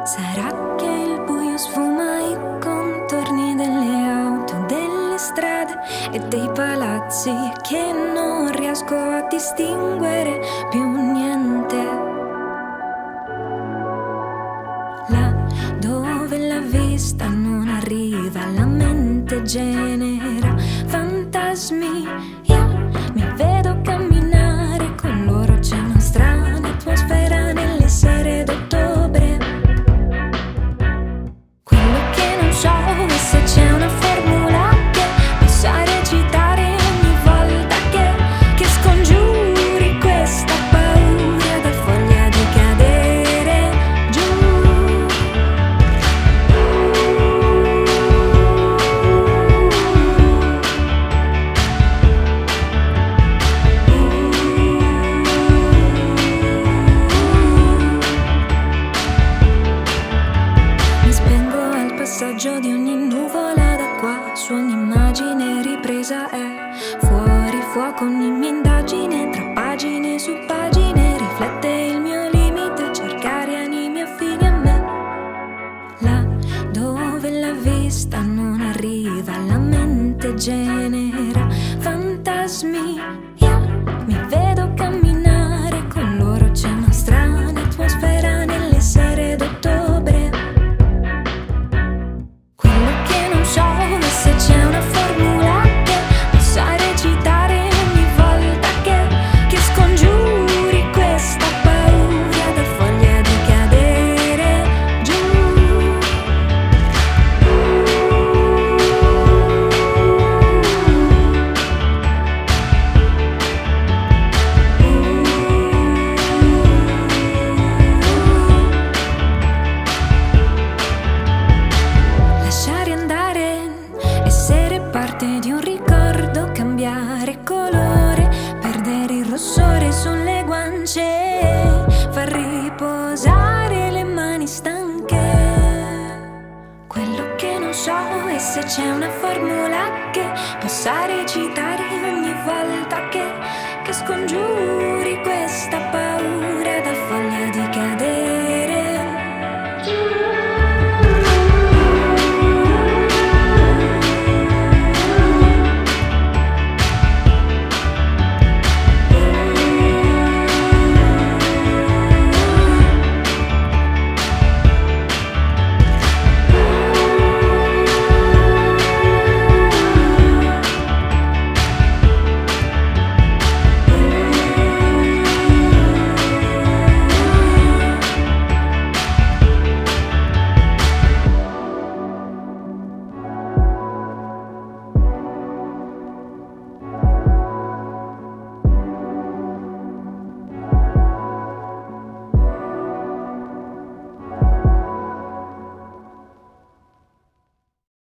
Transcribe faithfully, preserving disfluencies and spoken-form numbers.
Sarà che il buio sfuma i contorni delle auto, delle strade e dei palazzi, che non riesco a distinguere più niente. Là dove la vista non arriva, la mente genera fantasmi. Io mi vedo camminare con loro, c'è una strana atmosfera nelle sere d'ottobre. Quello che non so è se c'è una formula che possa recitare ogni volta che, che scongiuri questa paura da foglia di cadere giù. Mi spengo al passaggio di ogni nuvola da qua, su ogni immagine ripresa è fuori fuoco ogni mia indagine, tra pagine su pagine riflette il mio limite, cercare animi affini a me. Là dove la vista non arriva, la mente genera fantasmi. Io mi vedo camminare con loro, c'è una strana atmosfera nelle sere d'ottobre. Quello che non so è se c'è una formula che possa recitare ogni volta che, che scongiuri questa paura da foglia di cadere giù. Lasciare andare, essere parte di un ricordo, cambiare colore, perdere il rossore sulle guance, far riposare le mani stanche. Quello che non so è se c'è una formula che possa recitare ogni volta che, che scongiuri